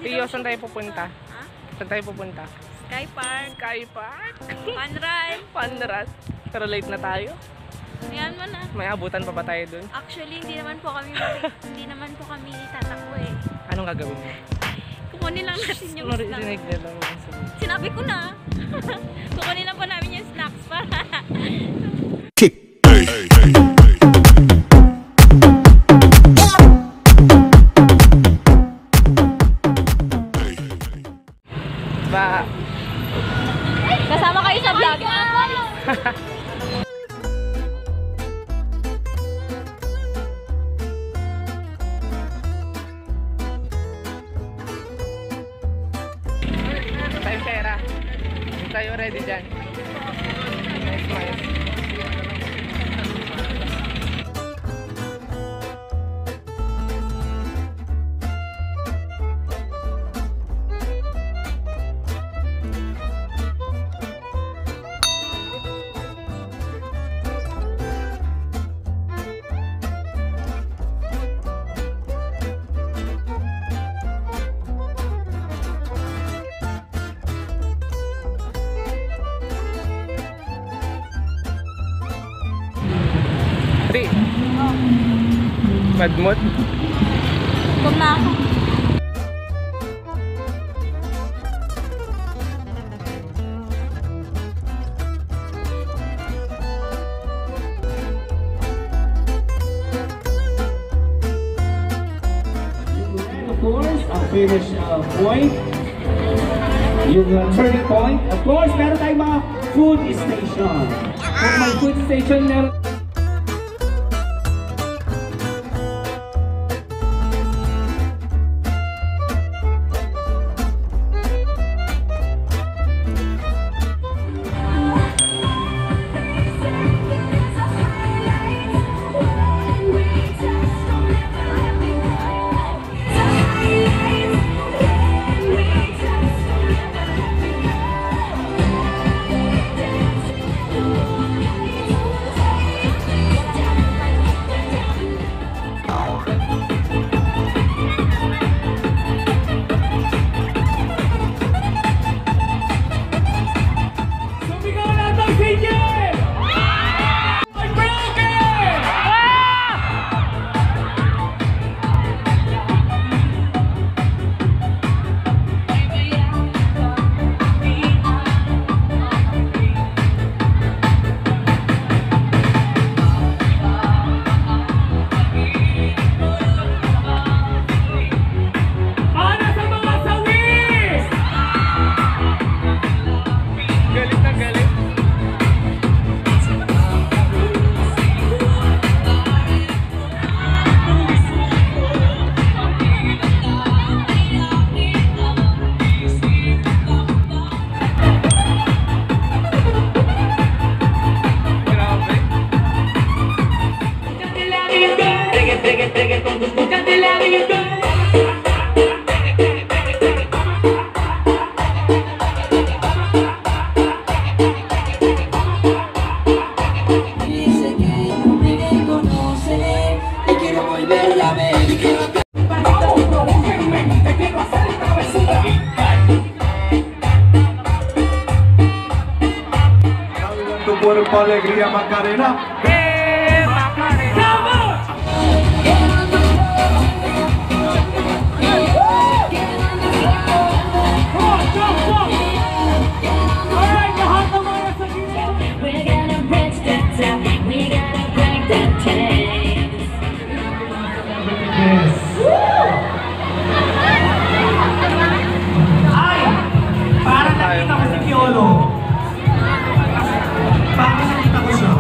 Tiyo, saan tayo pupunta? Ha? Saan tayo pupunta? Sky Park. Sky Park? Fun ride. Fun ride. Pero late na tayo. Ayan mo na. May abutan pa ba tayo dun? Actually, hindi naman po kami tatakbo eh. Anong gagawin mo? Kukunin lang natin yung snacks. Marinig na lang. Sinabi ko na. Kukunin lang po namin yung snacks para. Ba. Kasama kayo sa vlog. Tayong pera. Hindi tayo ready dyan. Nice. Bad mood? Huwag na ako. Of course, a finish point. Yung turning point. Of course, meron tayong mga food station. Kung may food station, meron cuerpo alegría Macarena. Macarena! Ay! Para nakita ko si Kiolo. Para nakita ko siya.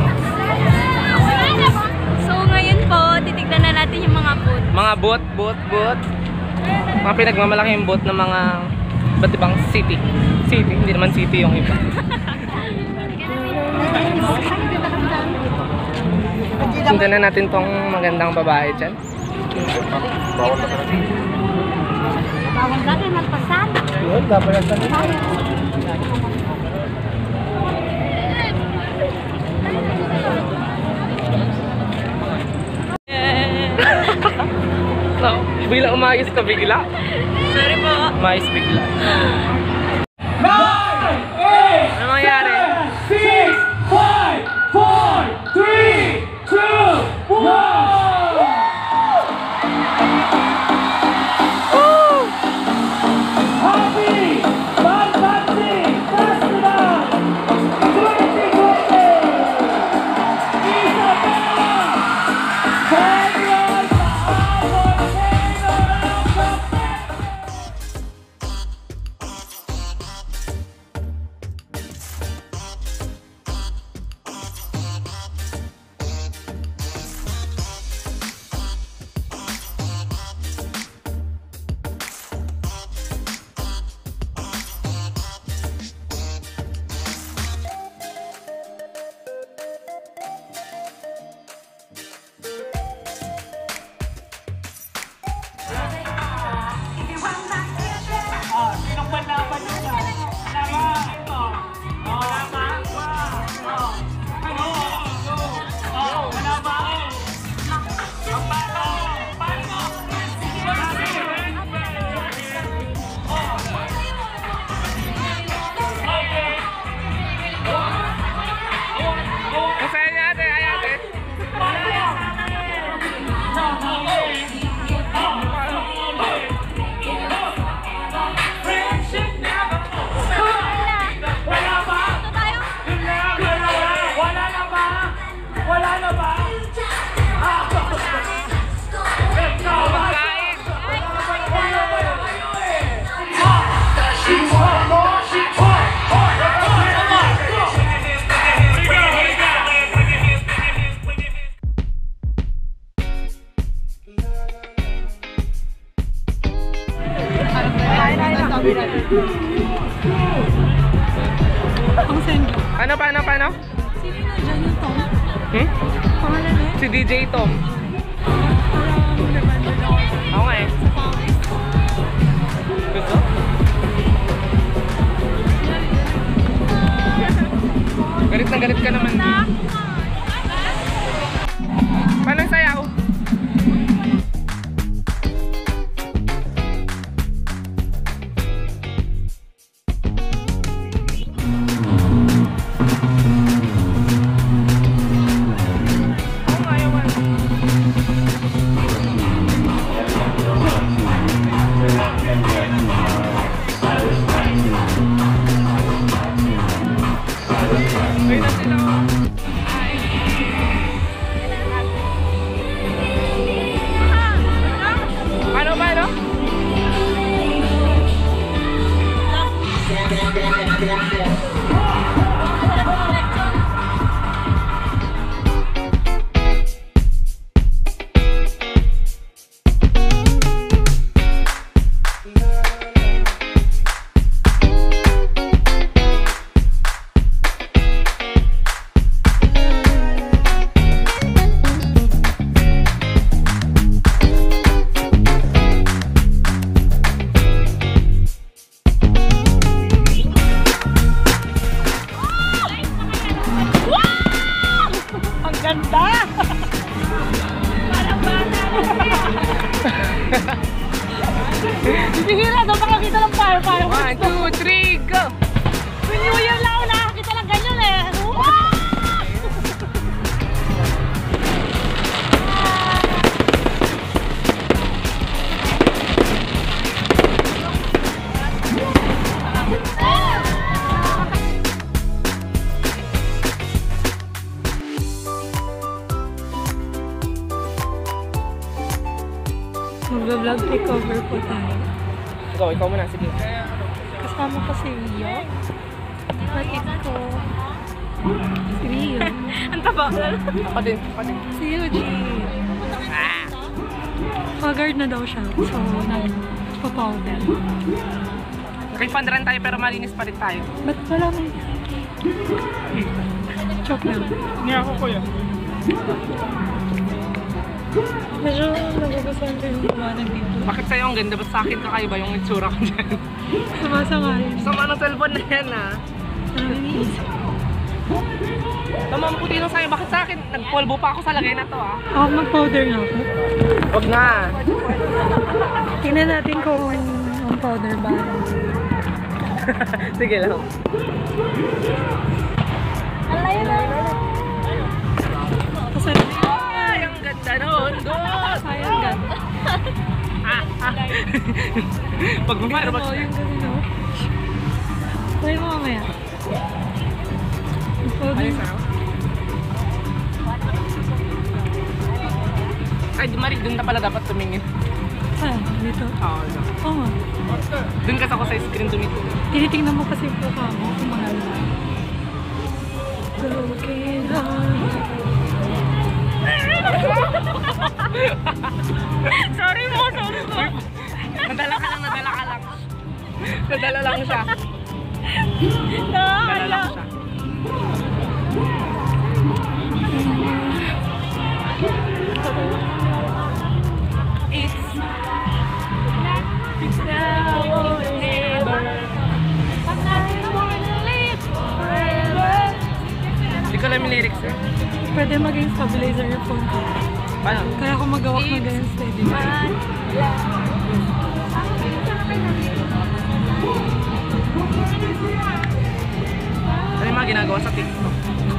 So ngayon po, titignan na natin yung mga boat. Mga boat. Mga pinagmamalaking boat ng mga iba't ibang city. Hindi naman city yung iba. Tingnan na natin tong magandang babae dyan. Bawal na Bawal natin magpasada. yun, dapat na So, Bigla umayos ka bigla. Sorry po. Umayos bigla. 9, 8, Ano mangyari? 6, 5, 4, 3, 2, 1! Happy Bambanti Festival 2020! Isabela! Federal Volcano Masaya niya ate, ay ate. Pagkain. Paano? Sino na dyan yung Tom? Hmm? Pangalan niya? Si DJ Tom. Parang remember na ako. Ako nga eh. Sa pangis. Gusto? Galit na galit ka naman. Paano yung sayaw? Paano? Bihira daw makakita ng fire. 1, 2, 3, go! When New Year lang ako nakakita ng ganyan eh. Wow! Mag-vlog takeover po tayo. Ikaw muna, sige. Kasama ko si Rio. Kapatid ko. Si Rio. Ang taba. Ako din. Si Eugene. Pagard na daw siya. So, nagpa-powder. Refund rin tayo pero malinis pa rin tayo. Ba't wala may... Choke lang. Hindi ako kuya. Medyo nagugustuhan ko yung kumanan dito. Bakit sa'yo ang ganda? Ba't sa akin kakaiba yung itsura ko dyan? Sama-sama rin. Sama ng cellphone na yan ah. Ano iniisip? Tamang puti nung sa'yo. Bakit sa akin? Nagpolvo pa ako sa lagay na to ah. Ako mag-powder na ako. Huwag na. Tingnan natin kung ang powder ba. Sige lang. Alay na. Ay, ang ganda nun. Dos. Ay, ang ganda. Pag ma-fireworks na. Yung ganda. Try mo mamaya. Ayos na. Ay, di Marie, dun na pala dapat tumingin. Saan? Dito? Oo, no. Oo nga. Dun kasi ako sa screen tumingin. Tinitingnan mo kasi yung mukha mo kung mahal na. Sorry mo. Nadala ka lang. Nadala lang siya. Nadala lang siya. It's now or never. Hindi ko alam yung lyrics eh. Pwede maging stabilizer yung phone ko. Paano? Kaya ako magawak na ganyan steady. Ano yung mga ginagawa sa TikTok?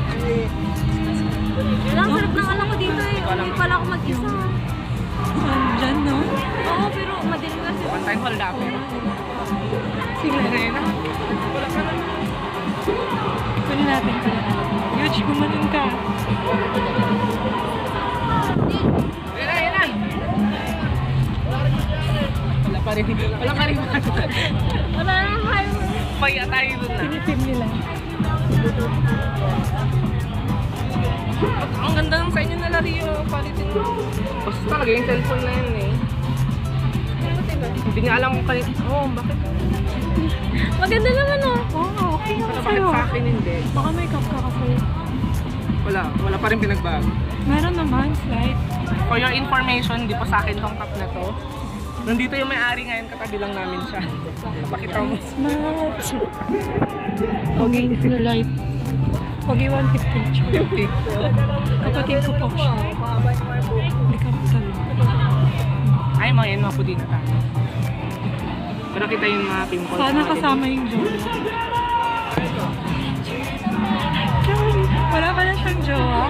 Ang sarap ng alam ko dito eh. Hindi pala ako mag-isa. Diyan, no? Oo, pero madilim kasi. One time hold up. Sige. Ngayon na. Wala ka na. Kunin natin ka. Yuch, gumanon ka. Yan na. Wala pa rin. Wala nang highway. Paya tayo dun na. Pinipin nila. Ang ganda ng sa inyo na Rio. Palitin mo. Basta talaga yung cellphone na yun eh. Hindi nga alam kung kalit. Oo, bakit? Maganda naman oh. Oo, okay naman Bakit sa'yo. sa akin hindi? Baka may cup ka kasi. Wala pa rin pinagbago. Meron naman, slide. For your information, di pa sa akin tong cup na to. Nandito yung may-ari ngayon, katabi lang namin siya. Napakita mo. Smart. Okay, na light. Okay, 150. Kapatid ko po siya. Hindi ka magsabi. Ay, mga yan, mga pudi na tayo. Pero kita yung mga pimples. Sana kasama yung jowa. Wala pa na siyang jowa.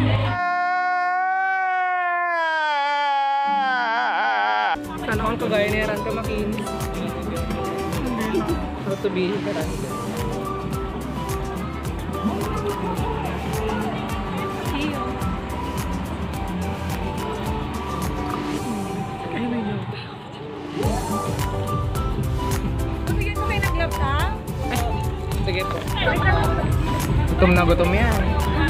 Sana kung kagaya ni Ranka makinis. How to be Ranka. Sige po. Gutom na gutom yan.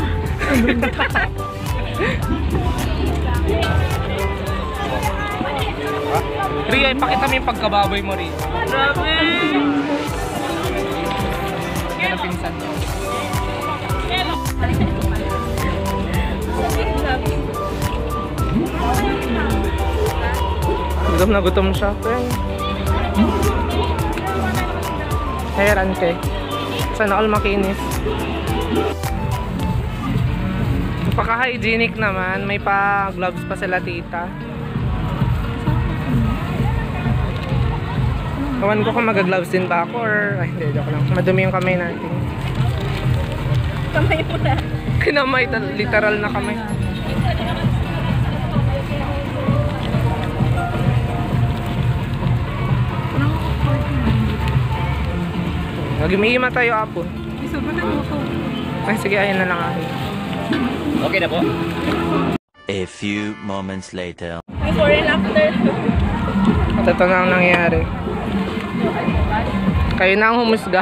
Ria, ipakita mo yung pagkababoy mo, Ria. Grabe! Yan ang pinsan mo. Gutom na gutom siya. Heran ka eh. Sana all makinis. Napaka-hygienic naman. May pa gloves pa sila tita. Kawan ko kung mag-gloves din ba ako or... Ay, hindi, joke lang. Madumi yung kamay natin. Kamay mo na. Kinamay, literal na kamay. Nag-imihima tayo apon. Isubutan mo ko. Ay, sige, ayun na lang ako. Okay na po. A few moments later. Before and after. At ito na ang nangyari. Kayo na ang humusga.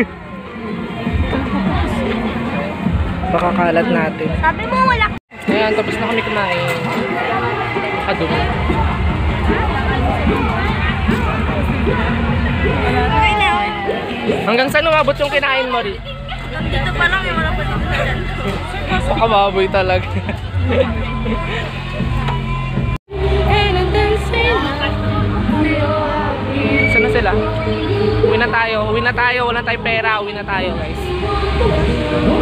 Baka kalat natin. Sabi mo wala. Ayan, tapos na kami kumain. Adobo. Okay na. Hanggang saan umabot yung kinain mo, Ri? Dito pa lang, wala pa dito na dyan. Baka baboy talaga. Saan na sila? Uwi na tayo, wala tayong pera, uwi na tayo guys.